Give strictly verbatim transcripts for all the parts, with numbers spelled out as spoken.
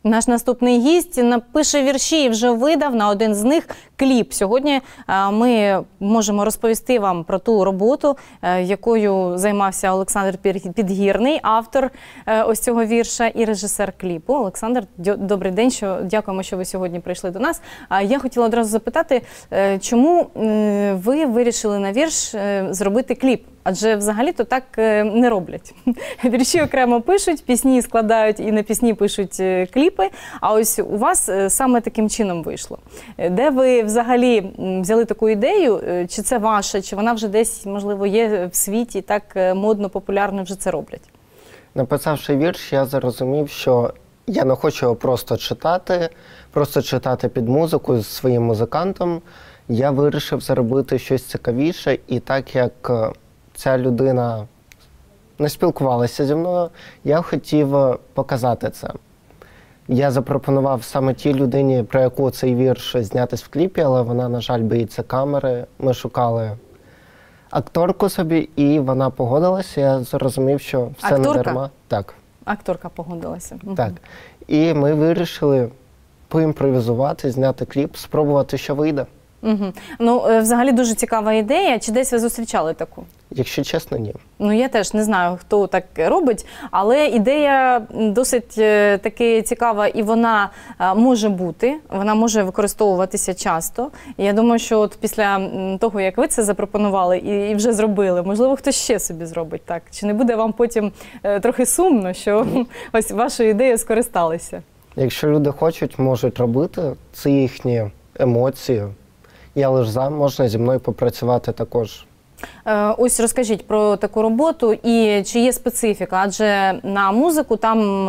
Наш наступний гість напише вірші і вже видав на один з них кліп. Сьогодні ми можемо розповісти вам про ту роботу, якою займався Олександр Підгірний, автор ось цього вірша і режисер кліпу. Олександр, добрий день, що дякуємо, що ви сьогодні прийшли до нас. Я хотіла одразу запитати, чому ви вирішили на вірш зробити кліп? Адже взагалі-то так не роблять. Вірші окремо пишуть, пісні складають і на пісні пишуть кліпи, а ось у вас саме таким чином вийшло. Де ви взагалі взяли таку ідею? Чи це ваша, чи вона вже десь, можливо, є в світі, так модно, популярно вже це роблять? Написавши вірш, я зрозумів, що я не хочу його просто читати, просто читати під музику з своїм музикантом. Я вирішив зробити щось цікавіше, і так як ця людина не спілкувалася зі мною, я хотів показати це. Я запропонував саме тій людині, про яку цей вірш знятись в кліпі, але вона, на жаль, боїться камери. Ми шукали акторку собі, і вона погодилася. Я зрозумів, що все не дарма. Так. Акторка погодилася. Так. І ми вирішили поімпровізувати, зняти кліп, спробувати, що вийде. Угу. Ну, взагалі дуже цікава ідея. Чи десь ви зустрічали таку? Якщо чесно, ні. Ну, я теж не знаю, хто так робить, але ідея досить таки цікава, і вона може бути, вона може використовуватися часто. І я думаю, що от після того, як ви це запропонували і, і вже зробили, можливо, хтось ще собі зробить так. Чи не буде вам потім трохи сумно, що ось вашою ідеєю скористалися? Якщо люди хочуть, можуть робити, це їхні емоції. Я лише за, можна зі мною попрацювати також. Ось розкажіть про таку роботу і чи є специфіка, адже на музику там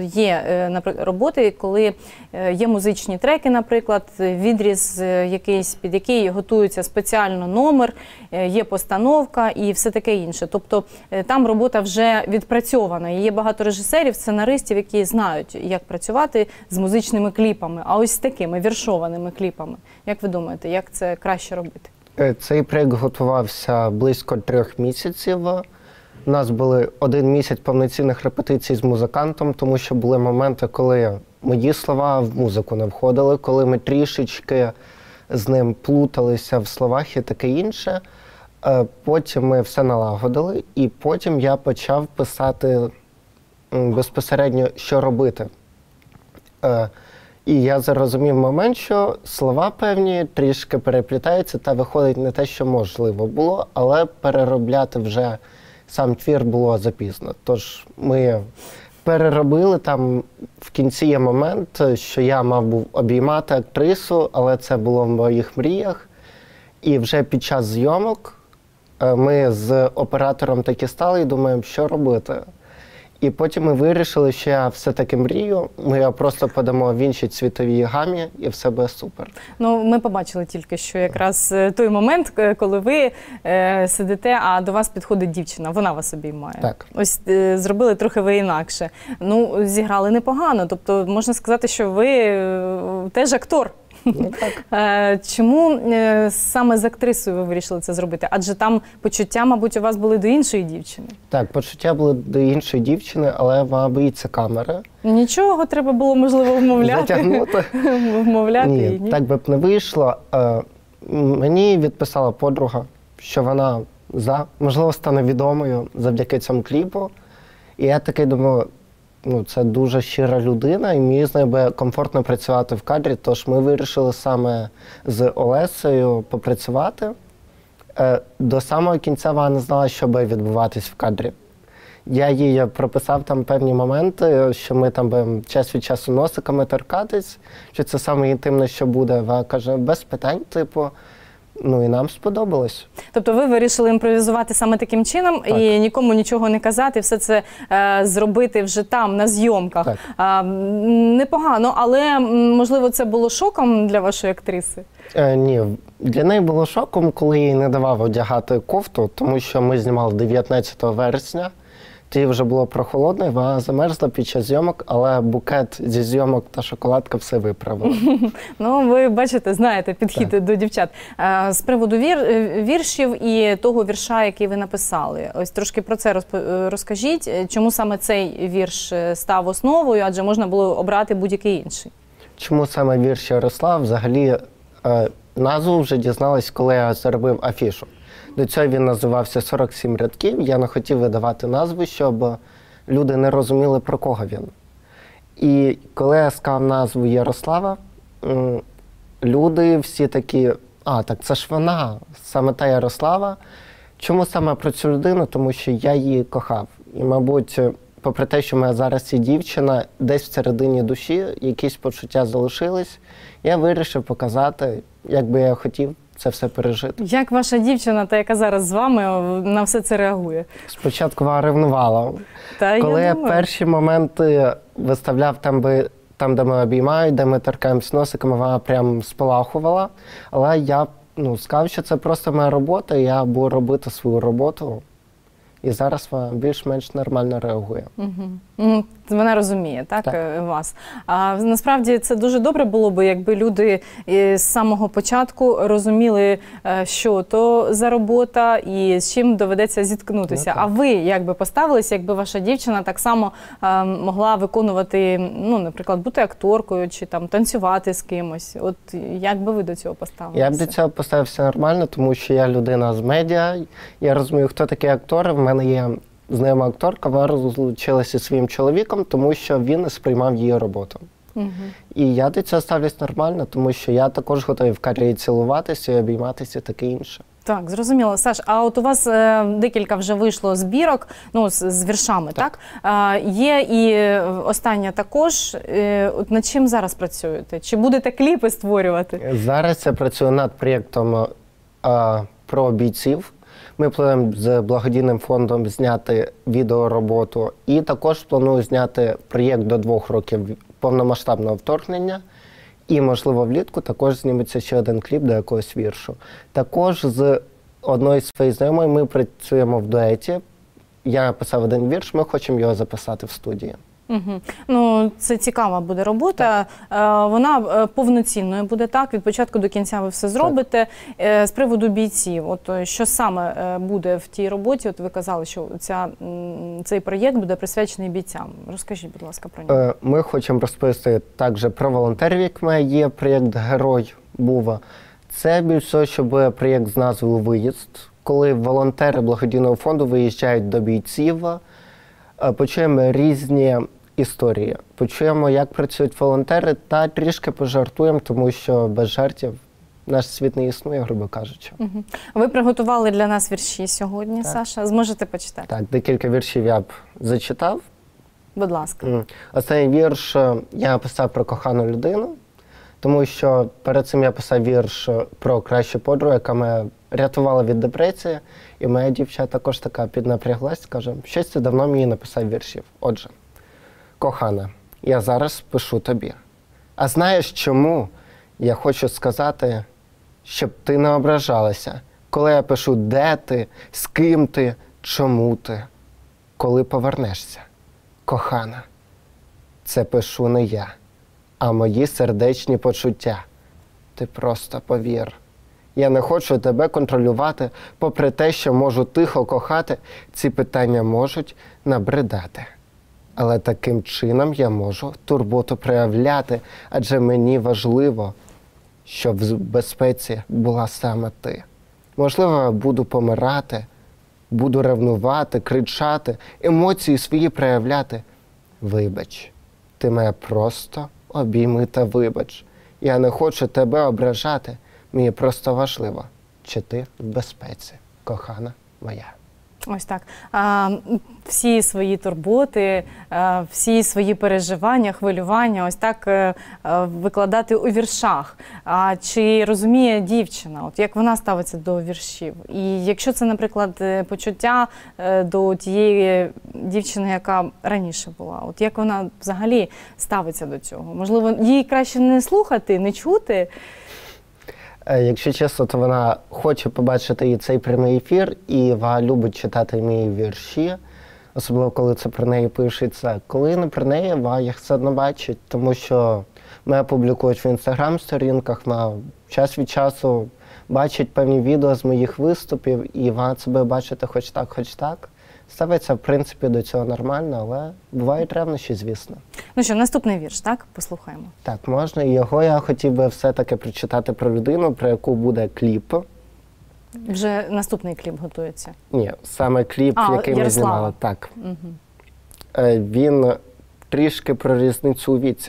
є роботи, коли є музичні треки, наприклад, відріз якийсь, під який готується спеціально номер, є постановка і все таке інше. Тобто там робота вже відпрацьована. І є багато режисерів, сценаристів, які знають, як працювати з музичними кліпами, а ось з такими віршованими кліпами. Як ви думаєте, як це краще робити? Цей проєкт готувався близько трьох місяців. У нас були один місяць повноцінних репетицій з музикантом, тому що були моменти, коли мої слова в музику не входили, коли ми трішечки з ним плуталися в словах і таке інше. Потім ми все налагодили, і потім я почав писати безпосередньо, що робити. І я зрозумів момент, що слова певні трішки переплітаються та виходить не те, що можливо було, але переробляти вже сам твір було запізно. Тож ми переробили, там в кінці є момент, що я мав був обіймати актрису, але це було в моїх мріях. І вже під час зйомок ми з оператором таки стали і думаємо, що робити. І потім ми вирішили, що я все-таки мрію, ми його просто подамо в іншій цвітовій гамі, і все буде супер. Ну, ми побачили тільки, що якраз той момент, коли ви е, сидите, а до вас підходить дівчина, вона вас обіймає. Так. Ось е, зробили трохи ви інакше. Ну, зіграли непогано, тобто можна сказати, що ви е, теж актор. Ну, так. Чому саме з актрисою ви вирішили це зробити? Адже там почуття, мабуть, у вас були до іншої дівчини. Так, почуття були до іншої дівчини, але вона боїться камери. Нічого, треба було, можливо, вмовляти. Затягнути. Вмовляти ні, її. Ні, так би б не вийшло. Мені відписала подруга, що вона за, можливо, стане відомою завдяки цьому кліпу. І я такий думаю, ну, це дуже щира людина, і мені з нею буде комфортно працювати в кадрі, тож ми вирішили саме з Олесею попрацювати. До самого кінця вона не знала, що буде відбуватись в кадрі. Я їй прописав там певні моменти, що ми там будемо час від часу носиками торкатись, що це саме інтимне, що буде. Вона каже, без питань, типу. Ну і нам сподобалось. Тобто ви вирішили імпровізувати саме таким чином, так, і нікому нічого не казати, все це е, зробити вже там, на зйомках. Е, непогано, але, можливо, це було шоком для вашої актриси? Е, ні, для неї було шоком, коли їй не давав одягати кофту, тому що ми знімали дев'ятнадцятого вересня. Тоді вже було прохолодно, і вона замерзла під час зйомок, але букет зі зйомок та шоколадка все виправили. Ну, ви бачите, знаєте підхід Так. до дівчат. Е, З приводу вір, е, віршів і того вірша, який ви написали. Ось трошки про це розп- е, розкажіть. Е, Чому саме цей вірш е, став основою, адже можна було обрати будь-який інший? Чому саме вірш Ярослав? Взагалі, е, назву вже дізналась, коли я зробив афішу. До цього він називався сорок сім рядків. Я не хотів видавати назву, щоб люди не розуміли, про кого він. І коли я сказав назву Ярослава, м, люди всі такі, а, так це ж вона, саме та Ярослава. Чому саме про цю людину? Тому що я її кохав. І, мабуть, попри те, що моя зараз є дівчина, десь всередині душі якісь почуття залишились, я вирішив показати, як би я хотів це все пережити. Як ваша дівчина, та яка зараз з вами, на все це реагує? Спочатку вона ревнувала. Та Коли я я думаю. перші моменти виставляв там, би, там, де ми обіймають, де ми торкаємось носиками, вона прям спалахувала. Але я ну, сказав, що це просто моя робота, і я буду робити свою роботу. І зараз вона більш-менш нормально реагує. Мгм. Ну, вона розуміє, так, Так. е, вас. А насправді це дуже добре було б, якби люди е, з самого початку розуміли, е, що то за робота і з чим доведеться зіткнутися. Ну, так. А ви як би поставилися, якби ваша дівчина так само е, могла виконувати, ну, наприклад, бути акторкою чи там танцювати з кимось? От як би ви до цього поставилися? Я б до цього поставився нормально, тому що я людина з медіа, я розумію, хто такі актори. В мене є знайома акторка, вона розлучилася зі своїм чоловіком, тому що він не сприймав її роботу. Мгм. І я до цього ставлюсь нормально, тому що я також готовий в кар'єрі цілуватися і обійматися і таке інше. Так, зрозуміло. Саш, а от у вас е, декілька вже вийшло збірок, ну, з, з віршами, так? так? Е, є і е, остання також. Е, от над чим зараз працюєте? Чи будете кліпи створювати? Зараз я працюю над проєктом а, про бійців. Ми плануємо з благодійним фондом зняти відеороботу і також планую зняти проєкт до двох років повномасштабного вторгнення. І, можливо, влітку також зніметься ще один кліп до якогось віршу. Також з одною з своїх знайомих ми працюємо в дуеті. Я написав один вірш, ми хочемо його записати в студії. Угу. Ну, це цікава буде робота. Е, вона е, повноцінною буде, так? Від початку до кінця ви все зробите. Е, з приводу бійців, от е, що саме е, буде в тій роботі? От ви казали, що ця, м, цей проєкт буде присвячений бійцям. Розкажіть, будь ласка, про нього. Е, Ми хочемо розповісти також про волонтерів, як в мене є проєкт «Герой Бува». Це більш всього, що буде проєкт з назвою «Виїзд», коли волонтери благодійного фонду виїжджають до бійців, е, почуємо різні історії, почуємо, як працюють волонтери, та трішки пожартуємо, тому що без жартів наш світ не існує, грубо кажучи. Угу. Ви приготували для нас вірші сьогодні, Так. Саша. Зможете почитати? Так, декілька віршів я б зачитав. Будь ласка. М. Останній вірш е, я написав про кохану людину, тому що перед цим я писав вірш про кращу подругу, яка мене рятувала від депресії, і моя дівчина також така піднапряглась, каже, щось ти давно мені написав віршів. Отже, кохана, я зараз пишу тобі. А знаєш чому? Я хочу сказати, щоб ти не ображалася, коли я пишу, де ти, з ким ти, чому ти, коли повернешся. Кохана, це пишу не я, а мої сердечні почуття. Ти просто повір. Я не хочу тебе контролювати, попри те, що можу тихо кохати, ці питання можуть набридати. Але таким чином я можу турботу проявляти, адже мені важливо, щоб в безпеці була саме ти. Можливо, я буду помирати, буду ревнувати, кричати, емоції свої проявляти. Вибач, ти мене просто обійми та вибач. Я не хочу тебе ображати, мені просто важливо, чи ти в безпеці, кохана моя. Ось так. А, всі свої турботи, а, всі свої переживання, хвилювання, ось так а, викладати у віршах. А чи розуміє дівчина, от як вона ставиться до віршів? І якщо це, наприклад, почуття до тієї дівчини, яка раніше була, от як вона взагалі ставиться до цього? Можливо, їй краще не слухати, не чути? Якщо чесно, то вона хоче побачити і цей прямий ефір, і вона любить читати мої вірші. особливо коли це про неї пишеться. Коли не про неї, ва, їх все одно бачать, тому що мене публікують в інстаграм-сторінках, на час від часу бачать певні відео з моїх виступів, і вона себе бачити хоч так, хоч так. Ставиться, в принципі, до цього нормально, але бувають ревнощі, звісно. Ну що, наступний вірш, так? Послухаємо. Так, можна. І його я хотів би все-таки прочитати про людину, про яку буде кліп. Вже наступний кліп готується. Ні, саме кліп, А, який ми Ярослава. знімали. Так. Угу. Е, Він трішки про різницю у віці.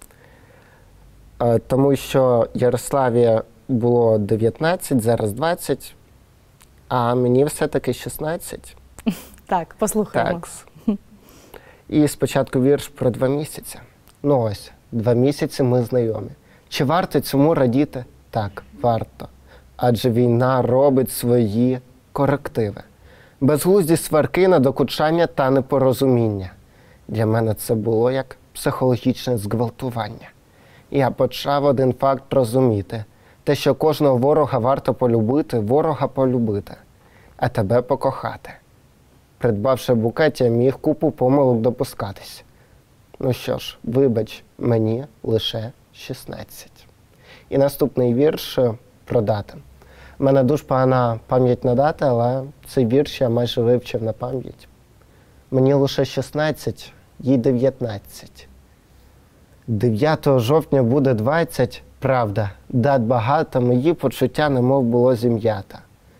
Е, Тому що Ярославі було дев'ятнадцять, зараз двадцять, а мені все-таки шістнадцять. Так, послухаємо. Такс. І спочатку вірш про два місяці. Ну ось, два місяці ми знайомі. Чи варто цьому радіти? Так, варто. Адже війна робить свої корективи. Безглузді сварки, надокучання та непорозуміння. Для мене це було як психологічне зґвалтування. Я почав один факт розуміти. Те, що кожного ворога варто полюбити, ворога полюбити, а тебе покохати. Придбавши букет, я міг купу помилок допускатись. Ну що ж, вибач, мені лише шістнадцять. І наступний вірш про дати. У мене дуже погана пам'ять на дати, але цей вірш я майже вивчив на пам'ять. Мені лише шістнадцять, їй дев'ятнадцять. дев'ятого жовтня буде двадцять, правда, дат багато, мої почуття немов було зім'ята.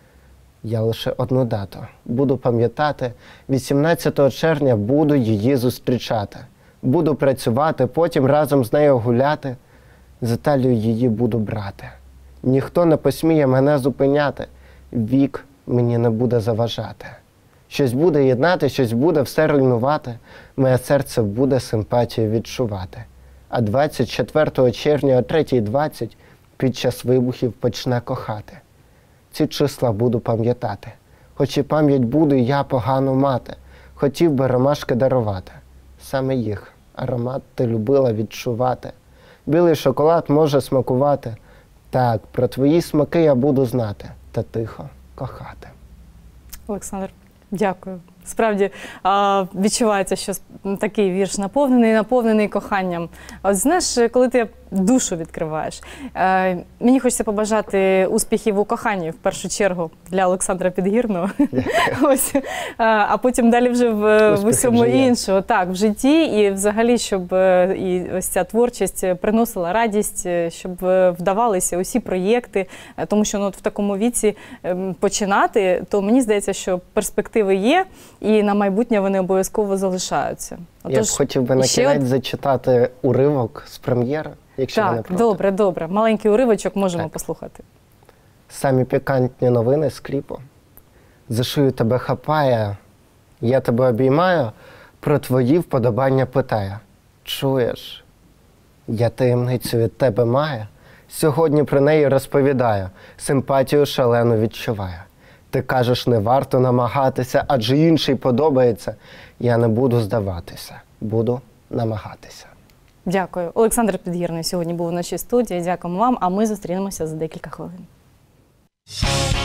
Я лише одну дату буду пам'ятати, вісімнадцятого червня буду її зустрічати. Буду працювати, потім разом з нею гуляти, за талію її буду брати. Ніхто не посміє мене зупиняти, вік мені не буде заважати. Щось буде єднати, щось буде все руйнувати, моє серце буде симпатію відчувати. А двадцять четвертого червня о третій двадцять під час вибухів почне кохати. Ці числа буду пам'ятати, хоч і пам'ять буду я погано мати, хотів би ромашки дарувати. Саме їх аромат ти любила відчувати. Білий шоколад може смакувати. Так, про твої смаки я буду знати та тихо кохати. Олександр, дякую. Справді а, відчувається, що такий вірш наповнений, наповнений коханням. От знаєш, коли ти душу відкриваєш, е, мені хочеться побажати успіхів у коханні, в першу чергу, для Олександра Підгірного. Ось, а, а потім далі вже в, в усьому іншому. Так, в житті і взагалі, щоб е, і ось ця творчість приносила радість, щоб е, вдавалися усі проєкти. Е, тому що ну, от в такому віці е, починати, то мені здається, що перспективи є, і на майбутнє вони обов'язково залишаються. Отож, я б хотів би на кінець от... зачитати уривок з прем'єри, якщо ви не так, проти. добре, добре. Маленький уривочок можемо Так. послухати. Самі пікантні новини з кліпу. За шию тебе хапає, я тебе обіймаю, про твої вподобання питаю. Чуєш, я таємницю від тебе маю, сьогодні про неї розповідаю, симпатію шалену відчуваю. Ти кажеш, не варто намагатися, адже інший подобається. Я не буду здаватися, буду намагатися. Дякую. Олександр Підгірний сьогодні був у нашій студії. Дякуємо вам, а ми зустрінемося за декілька хвилин.